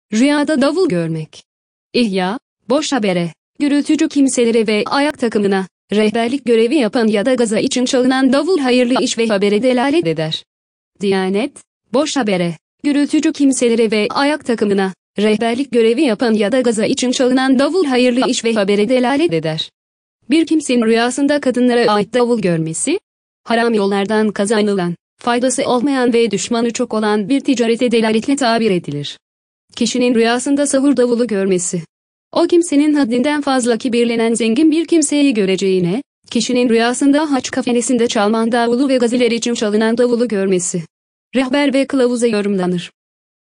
Rüyada davul görmek. İhya, boş habere, gürültücü kimselere ve ayak takımına, rehberlik görevi yapan ya da gaza için çalınan davul hayırlı iş ve habere delalet eder. Diyanet, boş habere, gürültücü kimselere ve ayak takımına, rehberlik görevi yapan ya da gaza için çalınan davul hayırlı iş ve habere delalet eder. Bir kimsenin rüyasında kadınlara ait davul görmesi, haram yollardan kazanılan, faydası olmayan ve düşmanı çok olan bir ticarete delaletle tabir edilir. Kişinin rüyasında sahur davulu görmesi, o kimsenin haddinden fazla kibirlenen zengin bir kimseyi göreceğine, kişinin rüyasında haç kafenesinde çalman davulu ve gaziler için çalınan davulu görmesi, rehber ve kılavuza yorumlanır.